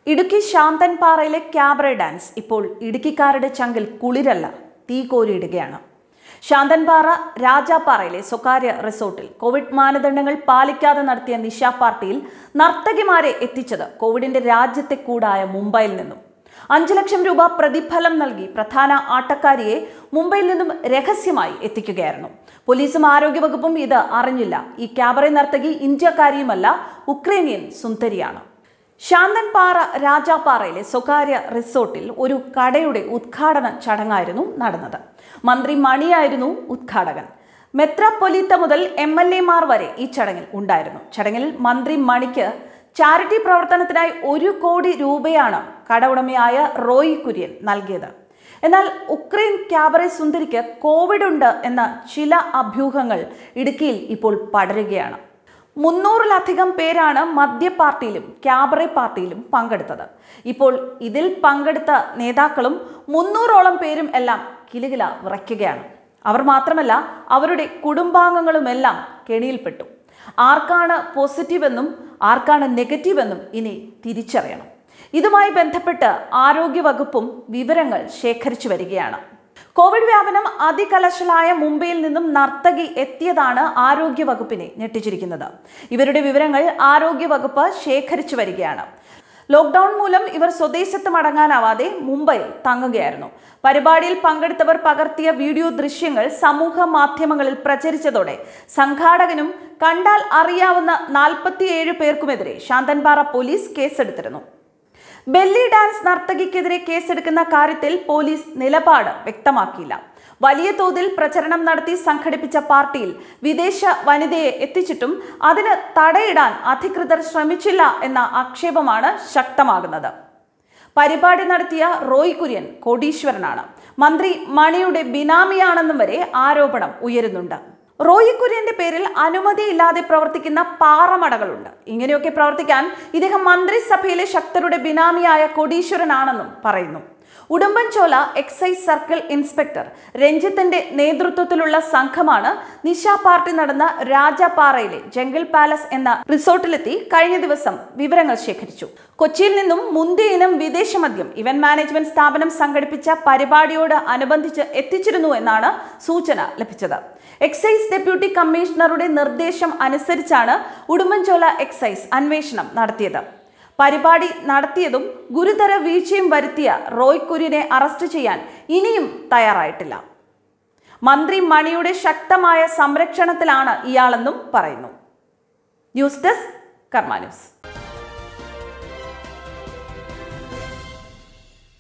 Idukki ശാന്തൻപാറയിലെ ക്യാബറെ dance ഇപ്പോൾ ഇടുക്കിക്കാരുടെ ചങ്കിൽ കുളിരല്ല, തീ കോരിയിടുകയാണ്. ശാന്തൻപാറ രാജാപ്പാറയിലെ സ്വകാര്യ റിസോർട്ടിൽ കോവിഡ് മാനദണ്ഡങ്ങൾ പാലിക്കാതെ നടത്തിയ നിശാ പാർട്ടിയിൽ നർത്തകിമാരെ എത്തിച്ചത് കോവിഡിന്റെ രാജ്യത്തെ കൂടായ മുംബൈയിൽ നിന്നും. 5 ലക്ഷം രൂപ പ്രതിഫലം നൽകി പ്രധാന ആട്ടക്കാരിയെ മുംബൈയിൽ നിന്നും രഹസ്യമായി എത്തിക്കുകയായിരുന്നു. പോലീസും ആരോഗ്യവകുപ്പും ഇത് അറിഞ്ഞില്ല. ഈ ക്യാബറെ നർത്തകി ഇന്ത്യക്കാരിയുമല്ല, ഉക്രൈനിയൻ സുന്ദരിയാണ്. ശാന്തൻപാറ രാജാപ്പാറയിലെ സ്വകാര്യ റിസോർട്ടിൽ ഒരു കടയുടെ ഉദ്ഘാടന ചടങ്ങായിരുന്നു നടന്നത്. മന്ത്രി മണിയായിരുന്നു ഉദ്ഘാടകൻ. മെത്രാപ്പൊലീത്ത മുതൽ MLA മാർ വരെ ഈ ചടങ്ങിൽ ഉണ്ടായിരുന്നു. ചടങ്ങിൽ മന്ത്രി മണിക്ക് ചാരിറ്റി പ്രവർത്തനത്തിനായി 1 കോടി രൂപയാണ് കട ഉടമയായ റോയി കുര്യൻ നൽകിയത്. എന്നാൽ ഉക്രൈൻ ക്യാബറെ സുന്ദരിക്ക് കോവിഡ് ഉണ്ട് എന്ന ചില അഭ്യൂഹങ്ങൾ ഇടുക്കിയിൽ ഇപ്പോൾ പടരുകയാണ്. 300-ലധികം പേരാണ് മദ്യ പാർട്ടിയിലും ക്യാബറെ പാർട്ടിയിലും പങ്കെടുത്തത്. ഇപ്പോൾ ഇതിൽ പങ്കെടുത്ത നേതാക്കളും 300ഓളം പേരും എല്ലാം കിലുകില വിറയ്ക്കുകയാണ്. അവർ മാത്രമല്ല, അവരുടെ കുടുംബാംഗങ്ങളുമെല്ലാം കെണിയിൽപ്പെട്ടു. ആർക്കാണ് പോസിറ്റീവ് എന്നും ആർക്കാണ് നെഗറ്റീവ് എന്നും ഇനി തിരിച്ചറിയണം. ഇതുമായി ബന്ധപ്പെട്ട് ആരോഗ്യവകുപ്പും വിവരങ്ങൾ ശേഖരിച്ചു വരികയാണ്. കോവിഡ് വ്യാപനം അതികലശലായ മുംബൈയിൽ നിന്നും നർത്തകി എത്തിയതാണ് ആരോഗ്യവകുപ്പിനെ ഞെട്ടിച്ചിരിക്കുന്നത്. ഇവരുടെ വിവരങ്ങൾ ആരോഗ്യവകുപ്പ് ശേഖരിച്ചു വരികയാണ്. ലോക്ക്ഡൌൺ മൂലം ഇവർ സ്വദേശത്ത് മടങ്ങാനാവാതെ മുംബൈയിൽ തങ്ങുകയായിരുന്നു. പരിപാടിയിൽ പങ്കെടുത്തവർ പകർത്തിയ വീഡിയോ ദൃശ്യങ്ങൾ സമൂഹ മാധ്യമങ്ങളിൽ പ്രചരിച്ചതോടെ സംഘാടകനും കണ്ടാൽ അറിയാവുന്ന 47 പേർക്കുമെതിരെ ശാന്തൻപാറ പോലീസ് കേസെടുത്തിരുന്നു. ബെല്ലി ഡാൻസ് നർത്തകിക്കെതിരെ കേസെടുക്കുന്ന കാര്യത്തിൽ പോലീസ് നിലപാട് വ്യക്തമാക്കിയില്ല. വലിയ തോതിൽ പ്രചരണം നടത്തി സംഘടിപ്പിച്ച പാർട്ടിയിൽ വിദേശ വനിതയെ എത്തിച്ചിട്ടും അതിന് തടയിടാൻ അധികൃതർ ശ്രമിച്ചില്ല എന്ന ആക്ഷേപമാണ് ശക്തമാകുന്നത്. പരിപാടി നടത്തിയ റോയി കുര്യൻ കോടീശ്വരനാണ്. മന്ത്രി മണിയുടെ ബിനാമിയാണെന്നും വരെ ആരോപണം ഉയരുന്നുണ്ട്. റോയി കുര്യന്റെ പേരിൽ അനുമതിയില്ലാതെ പ്രവർത്തിക്കുന്ന പാറമടകളുണ്ട്. ഇങ്ങനെയൊക്കെ പ്രവർത്തിക്കാൻ ഇദ്ദേഹം മന്ത്രിസഭയിലെ ശക്തരുടെ ബിനാമിയായ കോടീശ്വരനാണെന്നും പറയുന്നു. ഉടുമ്പൻചോല എക്സൈസ് സർക്കിൾ ഇൻസ്പെക്ടർ രഞ്ജിത്തിന്റെ നേതൃത്വത്തിലുള്ള സംഘമാണ് നിശാ പാർട്ടി നടന്ന രാജാപ്പാറയിലെ ജംഗിൾ പാലസ് എന്ന റിസോർട്ടിലെത്തി കഴിഞ്ഞ ദിവസം വിവരങ്ങൾ ശേഖരിച്ചു. കൊച്ചിയിൽ നിന്നും മുന്തിയ ഇനം വിദേശ മദ്യം ഇവന്റ് മാനേജ്മെന്റ് സ്ഥാപനം സംഘടിപ്പിച്ച പരിപാടിയോട് അനുബന്ധിച്ച് എത്തിച്ചിരുന്നു എന്നാണ് സൂചന ലഭിച്ചത്. എക്സൈസ് ഡെപ്യൂട്ടി കമ്മീഷണറുടെ നിർദ്ദേശം അനുസരിച്ചാണ് ഉടുമ്പൻചോല എക്സൈസ് അന്വേഷണം നടത്തിയത്. പരിപാടി നടത്തിയതും ഗുരുതര വീഴ്ചയും വരുത്തിയ റോയ് കുര്യനെ അറസ്റ്റ് ചെയ്യാൻ ഇനിയും തയ്യാറായിട്ടില്ല. മന്ത്രി മണിയുടെ ശക്തമായ സംരക്ഷണത്തിലാണ് ഇയാളെന്നും പറയുന്നു. News desk Karma news.